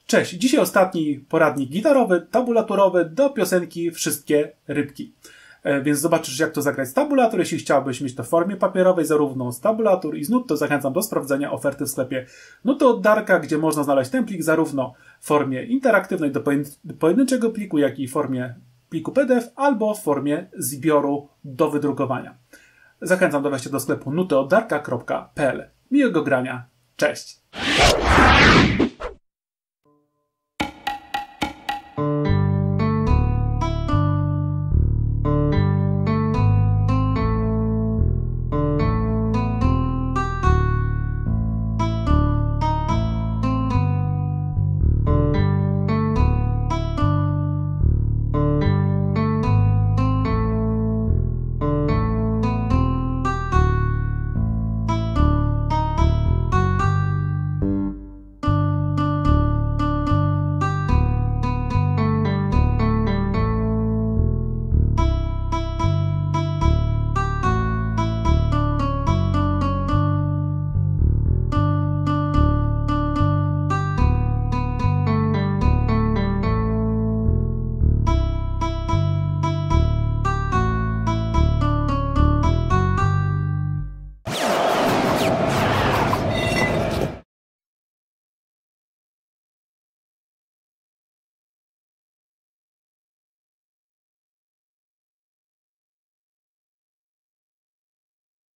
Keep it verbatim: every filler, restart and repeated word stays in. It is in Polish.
Cześć, dzisiaj ostatni poradnik gitarowy, tabulaturowy do piosenki Wszystkie rybki. E, więc zobaczysz, jak to zagrać z tabulatur. Jeśli chciałbyś mieć to w formie papierowej, zarówno z tabulatur i z nut, to zachęcam do sprawdzenia oferty w sklepie Nuty od Darka, gdzie można znaleźć ten plik zarówno w formie interaktywnej do pojedynczego pliku, jak i w formie pliku P D F, albo w formie zbioru do wydrukowania. Zachęcam do wejścia do sklepu nuty od darka kropka p l. Miłego grania, cześć!